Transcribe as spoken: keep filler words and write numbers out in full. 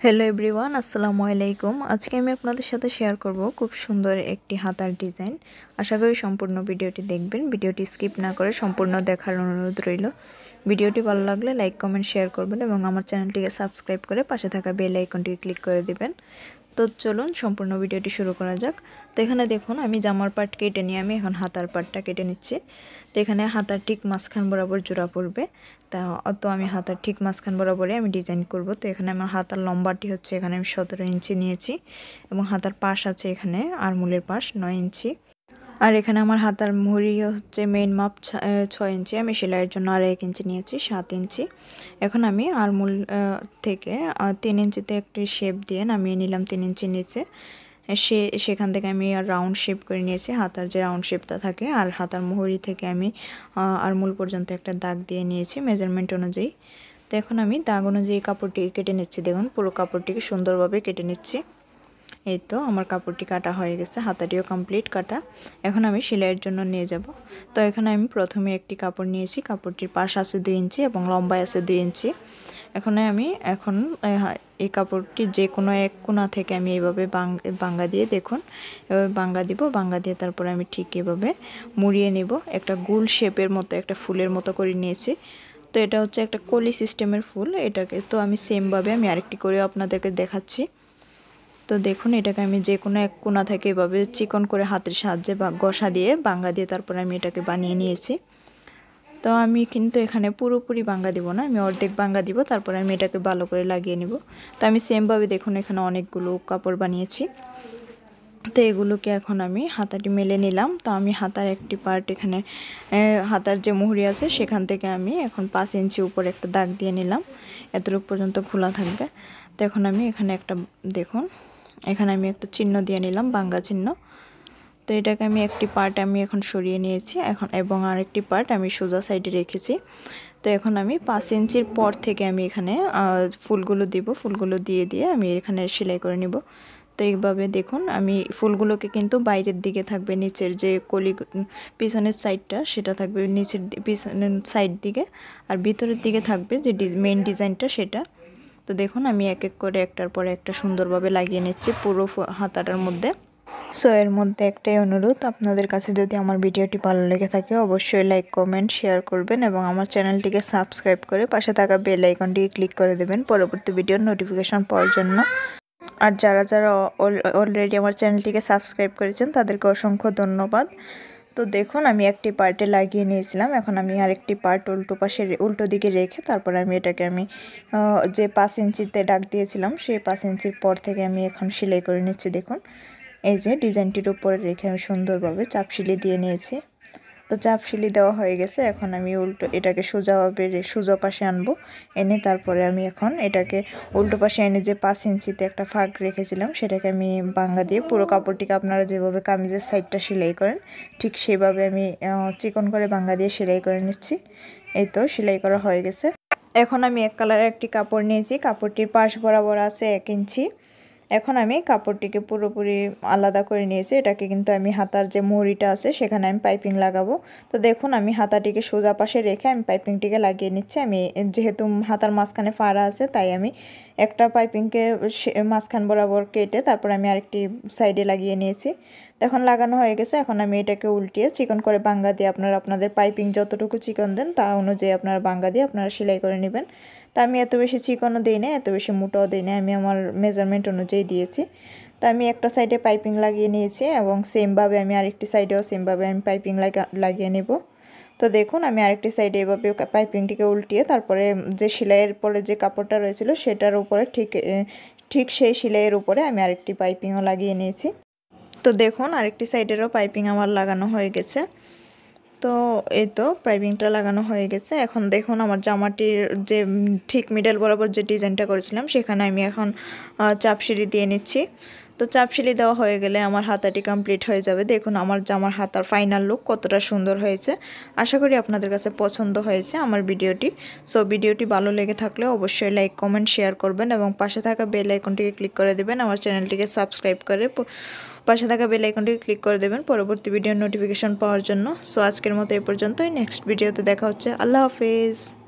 Hello everyone अस्सलामु आलैकुम। आज के मैं आपनादेर साथे शेयर करब खूब सुंदर एक हातार डिजाइन। आशा करी सम्पूर्ण भिडियोटी देखबेन। भिडियोटी स्किप ना करे सम्पूर्ण देखार अनुरोध रइल। भिडियोटी भालो लागले लाइक कमेंट शेयर करबेन एबं आमार चैनलटिके सबस्क्राइब करे पाशे थाका बेल आइकनटिके क्लिक करे दिबेन। तो चलुन सम्पूर्ण भिडियोटी शुरू करा जाक। तो एखाने देखुन आमी जामार पार्ट केटे निये आमी एखन हातार पार्टटा केटे निচ্ছি। तो एखाने हातार ठीक माঝখান बराबर जोड़ा पड़बे। ता तो आमी हातार ठीक माঝখান बराबरই आमी डिजाइन करब। तो एखाने आमार हातार लम्बाटी हच्छे एखाने आमी सতেরো इंची निয়েছি এবং हातार पाश आछे एखाने आरमुलेर पाश नয় इंची और एखाने आमार हातार मुहुरी हच्छे मेन माप छय इंची आमी सेलाइয়ের জন্য আর এক इंची निয়েছি সাত इंची। এখন আমি आरमुल থেকে তিন इंचीते একটি শেপ দিয়ে নামিয়ে নিলাম তিন इंची নিচে। সে সেখান থেকে আমি রাউন্ড শেপ করে নিয়েছি হাতার যে রাউন্ড শেপটা থাকে আর হাতার মুহুরি থেকে আমি আরমুল পর্যন্ত একটা দাগ দিয়ে নিয়েছি মেজারমেন্ট অনুযায়ী। তো এখন আমি দাগ অনুযায়ী কাপড়টি কেটে নিচ্ছি। দেখুন পুরো কাপড়টিকে সুন্দরভাবে কেটে নিচ্ছি। এই তো আমার কাপড়টি কাটা হয়ে গেছে, হাতাটিও কমপ্লিট কাটা। এখন আমি সেলাইয়ের জন্য নিয়ে যাব। তো এখানে আমি প্রথমে একটি কাপড় নিয়েছি, কাপড়টির পাশ আছে দুই ইঞ্চি এবং লম্বায় আছে দুই ইঞ্চি। এখন আমি এখন এই কাপড়টি যে কোনো এক কোণা থেকে আমি এইভাবে বাঙ্গা দিয়ে দেখুন এভাবে বাঙ্গা দিব। বাঙ্গা দিয়ে তারপরে আমি ঠিক এভাবে মুড়িয়ে নেব। একটা গোল শেপের মতো একটা ফুলের মতো করে নিয়েছি। তো এটা হচ্ছে একটা কলি সিস্টেমের ফুল। এটাকে তো আমি সেম ভাবে আমি আরেকটি করে আপনাদেরকে দেখাচ্ছি। তো দেখুন এটাকে আমি যে কোনো এক কোণা থেকে এভাবে চিকন করে হাতের সাহায্যে বা ঘষা দিয়ে বাঙ্গা দিয়ে তারপরে আমি এটাকে বানিয়ে নিয়েছি। তো আমি কিন্তু এখানে পুরোপুরি বাঙ্গা দিব না, আমি অর্ধেক বাঙ্গা দিব, তারপরে আমি এটাকে ভালো করে লাগিয়ে নিব। তো আমি সেম ভাবে দেখুন এখানে অনেকগুলো কাপড় বানিয়েছি। তো এগুলোকে এখন আমি হাতাটি মেলে নিলাম। তো আমি হাতার একটি পার্ট এখানে হাতার যে মুহুরি আছে সেখান থেকে আমি এখন পাঁচ ইঞ্চি উপরে একটা দাগ দিয়ে নিলাম, এতটুকু পর্যন্ত খোলা থাকবে। তো এখন আমি এখানে একটা দেখুন এখানে আমি একটা চিহ্ন দিয়ে নিলাম, বাঙ্গা চিহ্ন। তো এটাকে আমি একটি পার্ট আমি এখন সরিয়ে নিয়েছি এখন এবং আরেকটি পার্ট আমি সোজা সাইডে রেখেছি। তো এখন আমি পাঁচ ইঞ্চির পর থেকে আমি এখানে ফুলগুলো দিব, ফুলগুলো দিয়ে দিয়ে আমি এখানে সেলাই করে নিব। তো এইভাবে দেখুন আমি ফুলগুলোকে কিন্তু বাইরের দিকে থাকবে, নিচের যে কলি পিছনের সাইডটা সেটা থাকবে নিচের পিছনের সাইড দিকে, আর ভিতরের দিকে থাকবে যে মেইন ডিজাইনটা সেটা। তো দেখুন আমি এক এক করে একটার পরে একটা সুন্দরভাবে লাগিয়ে নিচ্ছি পুরো হাতাটার মধ্যে। সো এর মধ্যে একটাই অনুরোধ, আপনাদের কাছে যদি আমার ভিডিওটি ভালো লেগে থাকে অবশ্যই লাইক কমেন্ট শেয়ার করবেন এবং আমার চ্যানেলটিকে সাবস্ক্রাইব করে পাশে থাকা বেল আইকনটিকে ক্লিক করে দেবেন পরবর্তী ভিডিওর নোটিফিকেশন পাওয়ার জন্য। আর যারা যারা অলরেডি আমার চ্যানেলটিকে সাবস্ক্রাইব করেছেন তাদেরকে অসংখ্য ধন্যবাদ। তো দেখুন আমি একটি পার্টে লাগিয়ে নিয়েছিলাম, এখন আমি আরেকটি পার্ট উল্টো পাশে উল্টো দিকে রেখে তারপর আমি এটাকে আমি যে পাঁচ ইঞ্চিতে দাগ দিয়েছিলাম সেই পাঁচ ইঞ্চির পর থেকে আমি এখন সেলাই করে নিচ্ছি। দেখুন এই যে ডিজাইনটির উপরে রেখে আমি সুন্দরভাবে চাপ সেলাই দিয়ে নিয়েছি। তো চাপ সেলাই দেওয়া হয়ে গেছে, এখন আমি উল্টো এটাকে সোজাভাবে সোজা পাশে আনবো, এনে তারপরে আমি এখন এটাকে উল্টো পাশে এনে যে পাঁচ ইঞ্চিতে একটা ফাঁক রেখেছিলাম সেটাকে আমি বাঙ্গা দিয়ে পুরো কাপড়টিকে আপনারা যেভাবে কামিজের সাইডটা সেলাই করেন ঠিক সেভাবে আমি চিকন করে বাঙ্গা দিয়ে সেলাই করে নিচ্ছি। এই তো সেলাই করা হয়ে গেছে। এখন আমি এক কালারের একটি কাপড় নিয়েছি, কাপড়টির পাশ বরাবর আছে এক ইঞ্চি। এখন আমি কাপড়টিকে পুরোপুরি আলাদা করে নিয়েছি, এটাকে কিন্তু আমি হাতার যে মুহুরিটা আছে সেখানে আমি পাইপিং লাগাবো। তো দেখুন আমি হাতাটিকে সোজা পাশে রেখে আমি পাইপিংটিকে লাগিয়ে নিচ্ছি। আমি যেহেতু হাতার মাঝখানে ফাড়া আছে তাই আমি একটা পাইপিংকে মাঝখান বরাবর কেটে তারপর আমি আরেকটি সাইডে লাগিয়ে নিয়েছি। এখন লাগানো হয়ে গেছে, এখন আমি এটাকে উল্টিয়ে চিকন করে বাঙ্গা দিয়ে আপনারা আপনাদের পাইপিং যতটুকু চিকন দেন তা অনুযায়ী আপনারা বাঙ্গা দিয়ে আপনারা সেলাই করে নেবেন। তা আমি এত বেশি চিকনও দিই না এত বেশি মোটাও দিই না, আমি আমার মেজারমেন্ট অনুযায়ী দিয়েছি। তো আমি একটা সাইডে পাইপিং লাগিয়ে নিয়েছি এবং সেমভাবে আমি আরেকটি সাইডেও সেমভাবে আমি পাইপিং লাগিয়ে নেব। তো দেখুন আমি আরেকটি সাইডে এভাবে পাইপিংটিকে উল্টিয়ে তারপরে যে সেলাইয়ের পরে যে কাপড়টা রয়েছিল সেটার উপরে ঠিক ঠিক সেই সেলাইয়ের উপরে আমি আরেকটি পাইপিংও লাগিয়ে নিয়েছি। তো দেখুন আরেকটি সাইডেরও পাইপিং আমার লাগানো হয়ে গেছে। তো এই তো পাইপিংটা লাগানো হয়ে গেছে। এখন দেখুন আমার জামাটির যে ঠিক মিডল বরাবর যে ডিজাইনটা করেছিলাম সেখানে আমি এখন চাপ সেলাই দিয়ে নিচ্ছি। তো চাপ সেলাই দেওয়া হয়ে গেলে আমার হাতাটি কমপ্লিট হয়ে যাবে। দেখুন আমার জামার হাতার ফাইনাল লুক কতটা সুন্দর হয়েছে। আশা করি আপনাদের কাছে পছন্দ হয়েছে আমার ভিডিওটি। সো ভিডিওটি ভালো লেগে থাকলে অবশ্যই লাইক কমেন্ট শেয়ার করবেন এবং পাশে থাকা বেল আইকনটিকে ক্লিক করে দেবেন, আমার চ্যানেলটিকে সাবস্ক্রাইব করে পাশে থাকা বেল আইকনটিকে ক্লিক করে দেবেন পরবর্তী ভিডিওর নোটিফিকেশন পাওয়ার জন্য। সো আজকের মতো এই পর্যন্তই, নেক্সট ভিডিওতে দেখা হচ্ছে। আল্লাহ হাফেজ।